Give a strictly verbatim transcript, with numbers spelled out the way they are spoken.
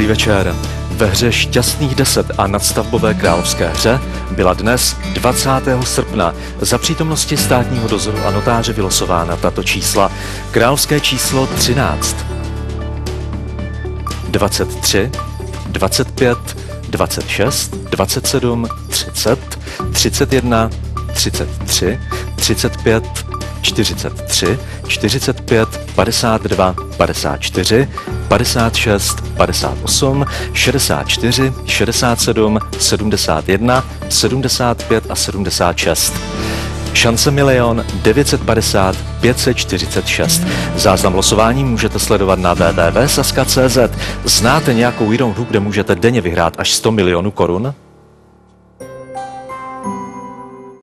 Dobrý večer. Ve hře Šťastných deset a nadstavbové královské hře byla dnes dvacátého srpna za přítomnosti státního dozoru a notáře vylosována tato čísla. Královské číslo třináct, dvacet tři, dvacet pět, dvacet šest, dvacet sedm, třicet, třicet jedna, třicet tři, třicet pět, čtyřicet tři, čtyřicet pět, padesát dva, padesát čtyři, padesát šest, padesát osm, šedesát čtyři, šedesát sedm, sedmdesát jedna, sedmdesát pět a sedmdesát šest. Šance milion devět set padesát pět set čtyřicet šest. Záznam losování můžete sledovat na w w w tečka saska tečka c z. Znáte nějakou jinou hru, kde můžete denně vyhrát až sto milionů korun?